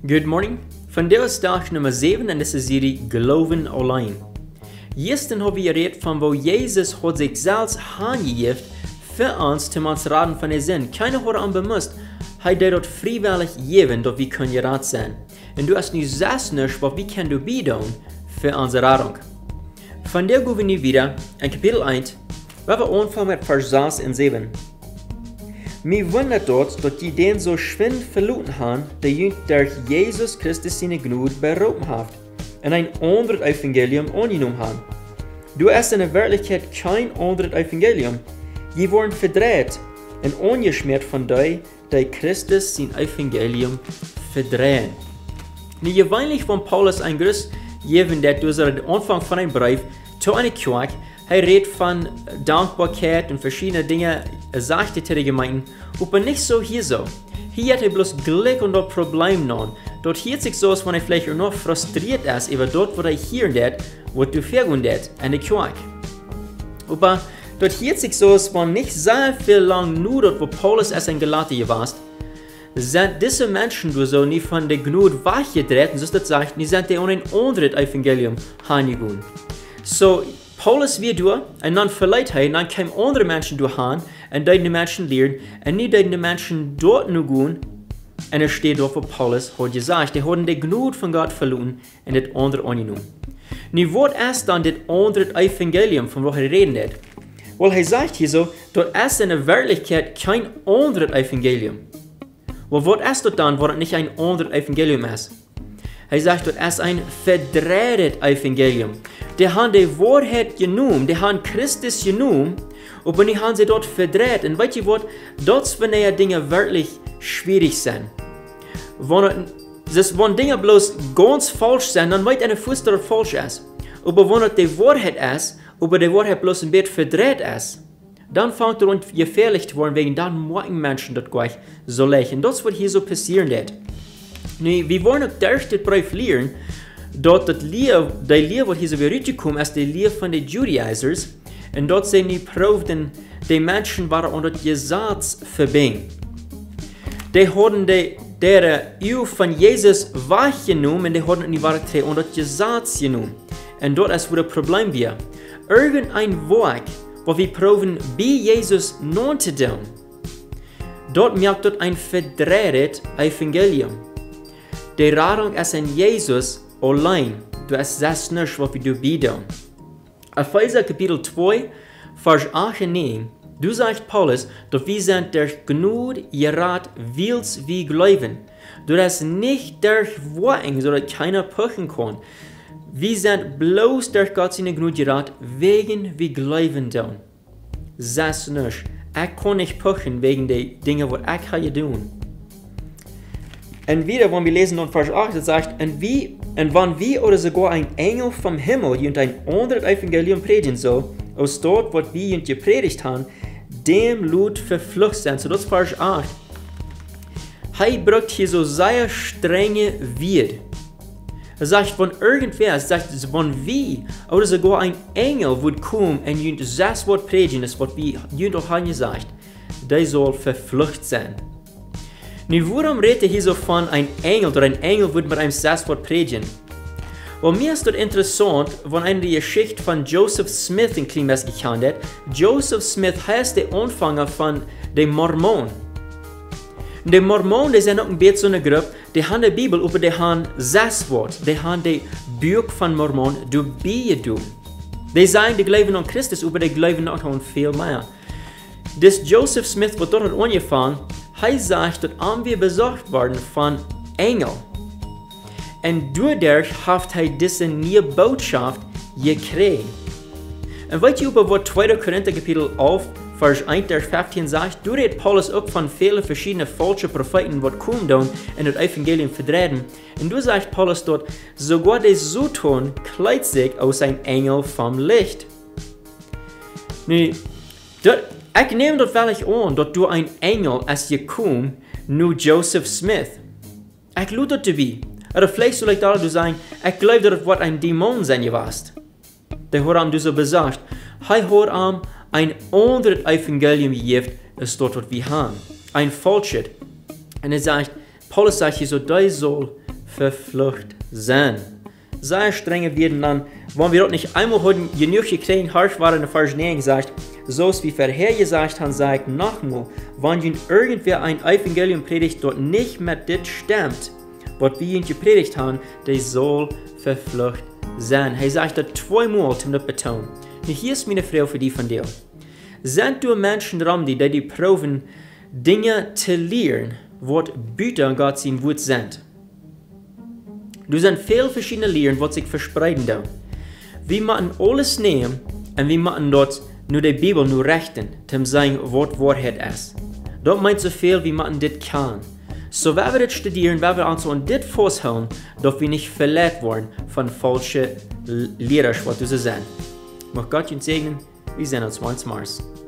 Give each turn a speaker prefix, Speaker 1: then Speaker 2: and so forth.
Speaker 1: Good morning. Vandaag is dag nummer 7 en dit is serie Geloven alleen. Gisteren hebben we geredet van wo Jezus hat sich selbst aangegeven für uns te ons raden van de zin. Keiner hat an bemust. Hij deed dat vrijwillig geven dat we kunnen raad zijn. En du hast nu zelfs nicht, wat we kunnen doen für onze radung. Vandaag gaan we nu wieder in Kapitel 1, waar we aanvangen met vers 6 en 7. Mij wundert dort, dat die den so schwind verloren haben, der durch Jesus Christus seine Gnade berufen hat und ein anderes Evangelium angenommen haben. Du hast in der Wirklichkeit kein anderes Evangelium. Die wurden verdreht und angeschmiert von die Christus sein Evangelium verdrehen. Nu gewöhnlich von Paulus ein Gruß geben, der durch den Anfang von einem Brief zu einer Kirche. Hij redet van dankbaarheid en verschillende dingen, sagte zu den Gemeinden, aber nicht so hier so. Hier hat er bloß Glück und das Problem noch. Dort hier sich so, als wenn er vielleicht auch noch frustriert ist über dort, wo er hier das, was du vergundet, in der Kirche. Aber dort hier sich so, als wenn nicht sehr viel lang nur dort, wo Paulus es in Galater warst, sind diese Menschen, die so nicht von der Gnade wachgedreht, so das sagt, die sind die ohne ein anderes Evangelium heimgegangen. So, Paulus wie du, und dann vielleicht dann kein andere Menschen durch haben, und die Menschen lernen, und nicht die Menschen dort nur gehen, und es steht dort, wo Paulus hat gesagt, die haben die Gnade von Gott verloren, und das andere angenommen. Nu, was ist dann das andere Evangelium, von was er reden hat? Weil er sagt hier so, dort ist in der Wirklichkeit kein anderes Evangelium. Weil was ist dort dann, wo es nicht ein anderes Evangelium ist? Er sagt, dort ist ein verdrehtes Evangelium. Die haben die Wahrheit genommen, die haben Christus genommen, aber die haben sie dort verdreht. Und weißt du was, dort wenn die Dinge wirklich schwierig sind. Wenn Dinge bloß ganz falsch sind, dann weiß einer Fuß, dass es falsch ist. Aber wenn es die Wahrheit ist, aber die Wahrheit bloß ein bisschen verdreht ist, dann fängt es an gefährlich zu werden, wegen dann morgen Menschen dort gleich so lächeln. Das ist, was hier so passieren wird. Nu, wir wollen auch durch den Brief lernen, dort die Lehre, was hier so rausgekommen ist, die Lehre von den Judaizers, und dort sind die Proben, die Menschen waren unter Gesetz verbunden. Die haben der Ehe von Jesus wahrgenommen, und die haben die waren unter Gesetz genommen. Und dort ist, wo das Problem war. Irgendein Werk, wo wir proben, bei Jesus non zu tun, dort merkt dort ein verdrehtes Evangelium. Die Radung ist in Jesus allein. Du hast das nicht, was wir dir bieten. Epheser Kapitel 2, Vers 8 und 9, du sagst Paulus, dass wir sind durch Gnade gerat, willst wie glauben. Du hast nicht durch Worten, so dass keiner puffen kann. Wir sind bloß durch Gott seine Gnade gerat, wegen wir glauben tun. Das nicht. Ich kann nicht puffen wegen der Dinge, die ich habe tun. Und wieder, wenn wir lesen in Vers 8, es sagt, und wenn wir oder sogar ein Engel vom Himmel und ein anderes Evangelium predigen soll, aus dort, was wir gepredigt haben, dem Lut verflucht sein. So das ist Vers 8. Er braucht hier so sehr strenge Wort. Er sagt, wenn irgendwer, wenn wir oder sogar ein Engel wird kommen und das Wort predigen, das was wir doch haben gesagt, der soll verflucht sein. Nu, warum redet er hier so von einem Engel, oder ein Engel wird mit einem Sasswort predigen? Weil mir ist das interessant, wenn einer die Geschichte von Joseph Smith in Klimas gekannt hat. Joseph Smith heißt der Anfänger von den Mormonen. Die Mormonen, die sind auch ein bisschen so eine Gruppe, die haben die Bibel, aber die haben Sasswort, die haben die Buch von Mormonen, die Bibel. Die sagen, die glauben an Christus, aber die glauben auch an viel mehr. Das Joseph Smith wird dort angefangen. Er sagt, dass wir besorgt worden von Engeln. Und dadurch hat er diese neue Botschaft gekriegt. Und weißt du, über was 2. Korinther Kapitel 11, Vers 1 bis 15 sagt? Du redet Paulus auch von vielen verschiedenen falschen Propheten, die kommen und das Evangelium verdrehen. Und du sagst Paulus dort, sogar die so tun, kleidet sich aus einem Engel vom Licht. Nu, ich nehme das wirklich an, dass du ein Engel als gekommen, nur Joseph Smith. Ich glaube das dabei. Oder vielleicht soll ich da sagen, ich glaube, dass das ein Dämon sein warst. Der hat ihm so gesagt, er hat ihm ein anderes Evangelium gegeben, als dort, was wir haben. Ein falsches. Und er sagt, Paulus sagt hier so, der soll verflucht sein. Sehr strenge werden dann, wenn wir dort nicht einmal heute genug gekriegt, harsch war in der Vers 9 gesagt, so wie vorhergesagt haben, sagt nochmal, wenn irgendwer ein Evangelium predigt, dort nicht mit dit stimmt, was wir ihn gepredigt haben, der soll verflucht sein. Er sagt das zweimal, um das betonen. Und hier ist meine Frage für die von dir. Sind du Menschen dran, die proben, Dinge zu lernen, was Büter Gott sein Wort sind? Du sind viele verschiedene Lehren, was sich verspreiten da. Wir müssen alles nehmen und wir müssen dort nur die Bibel nur rechten, um sagen, was Wahrheit ist. Dort meint so viel, wie man das kann. So, wenn wir das studieren, wenn wir uns an das festhalten, dass wir nicht verletzt werden von falschen Lehrern, was du so sagen. Mag Gott uns segnen, wir sehen uns once Mars.